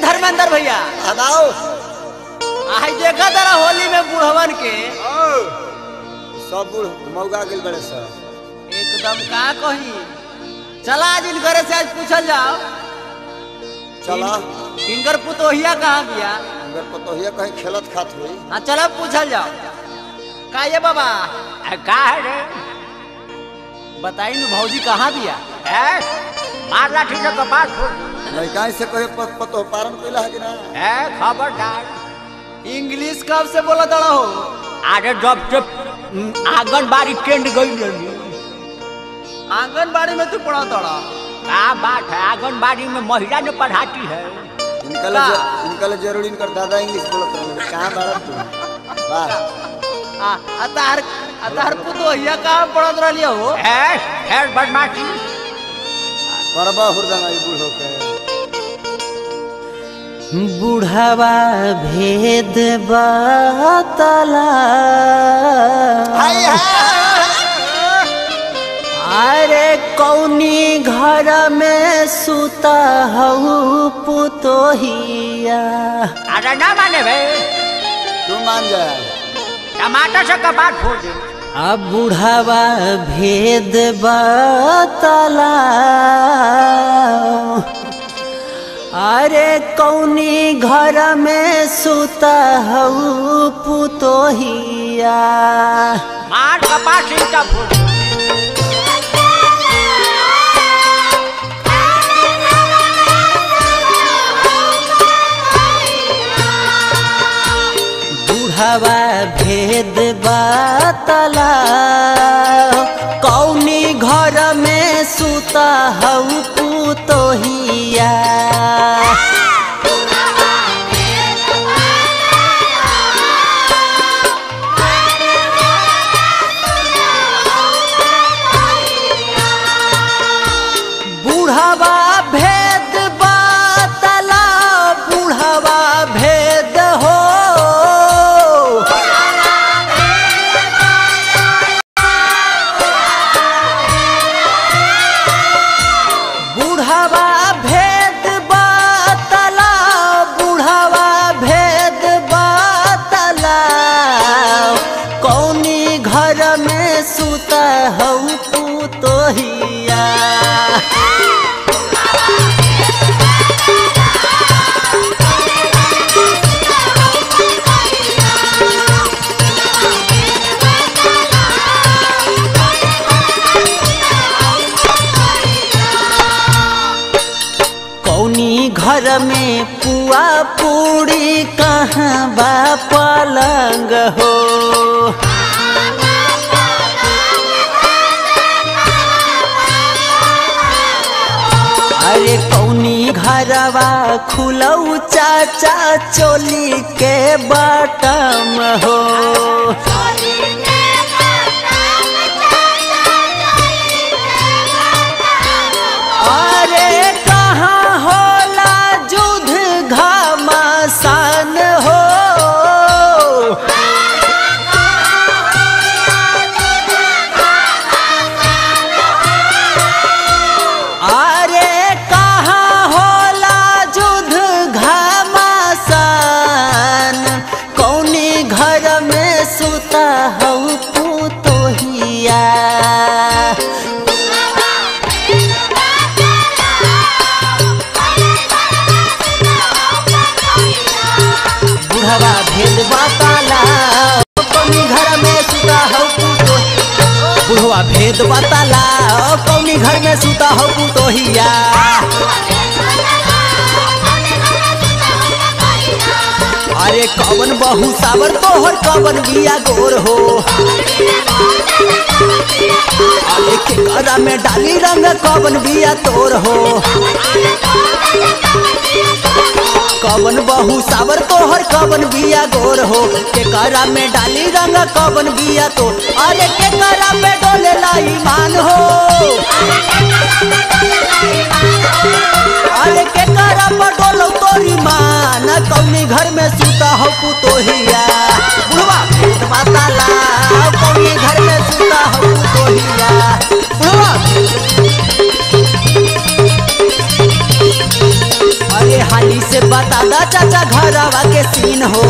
धर्मेंद्र भैया बताओ आई देखा तारा होली में बुढ़वन के सब बूढ़ मौगा गेल बड़े सर एकदम का कही। चला आज इन घरे से आज पूछल जाओ चला इनकर पुतोहिया कहाँ बिया। अगर पतोहिया कहीं खेलत खात हुई हाँ चलो पूछल जाओ का ये बाबा का है रे बताई नु भौजी कहाँ बिया। मार लाठी से कपास फोड़ लड़का से कहे पतो पारण कैला है कि ना खबरदार। इंग्लिश कब से बोला दड़ा हो। अरे जब से आंगनबाड़ी केंद्र गई रही। आंगनबाड़ी में तू पढ़ा दड़ा क्या बात है आंगनबाड़ी में महिला ने पढ़ाती है। इनका जरूरी इनकर दादा इंग्लिश बोलत रहे कहां बारत तू वाह अतार पुतोहिया कहाँ पढ़त रही हो। है बदमाशी परबा हुरदंगाई बूढ़ो के बुढ़ावा भेद बतला अरे कौनी घर में सुता हूँ पुतोहिया। अरे ना माने भाई तू मान जा टमाटर से कपास फोड़ दे। अब बुढ़ावा भेद बतला अरे कौनी घर में सुता हूँ पुतोहिया। मार कपास इनका फोड़ दे। बुढ़ावा भेद बतला कौनी घर में सुता हूँ पुतोहिया। बुढ़ावा भेद बतला बुढ़ावा भेद हो सुता हूँ पुतोहिया। कौनी घर में पुआ पूड़ी कहाँ बा पलंग हो। अरे कौनी घरवा खुलऊ चाचा चोली के बटम हो। अरे कहाँ होला युद्ध घमासान हो। सुता हूँ पुतोहिया। बुढ़वा भेद बतला कौनी घर में सुता हूँ पुतोहिया। बुढ़वा भेद बतला कौनी घर में सुता हूँ पुतोहिया। अरे कवन बहु सावर तोहर कवन बिया गोर हो। अरे के करा में डाली रंग कवन बिया तोर हो। कवन बहु सावर तोहर कवन बिया गोर हो। के करा में डाली रंग कवन बिया तोर। अरे के करा में डोले लाई मान हो। अरे के करा में डोलो तोरी मान कौनी घर में सुता हो पुतोहिया। बुढ़वा भेद बतला कौनी घर में सुता हो पुतोहिया। बुढ़वा अरे हाली से बता दा चाचा घरवा के सीन हो।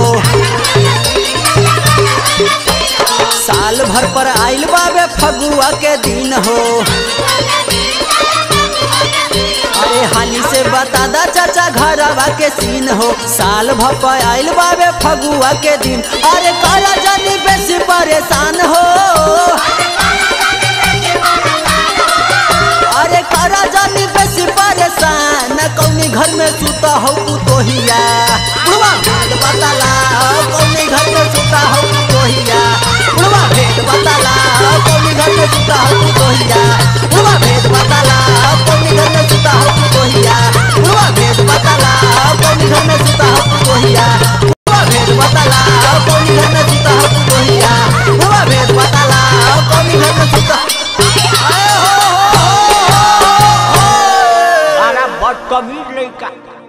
साल भर पर आइल बाबे फगुआ के दिन हो। अरे हाली से बता दा चाचा घरवा के सीन हो। साल भर पर आइल बाबे फगुआ के दिन। अरे करा जानी बेसी परेशान हो। अरे करा जानी बेसी परेशान कौनी घर में सुता हो पुतोहिया। बुढ़वा भेद बताला कौनी घर में सुता हो पुतोहिया। बुढ़वा भेद बताला कौनी घर में सुता हो पुतोहिया। बुढ़वा भेद बताला कौनी घर में सुता हो पुतोहिया। बुढ़वा भेद बताला कौनी घर में सुता हो पुतोहिया। बुढ़वा भेद बताला कौनी घर में सुता हो पुतोहिया। बुढ़वा भेद बताला कौनी घर में सुता। अरे बदतमीज लड़का।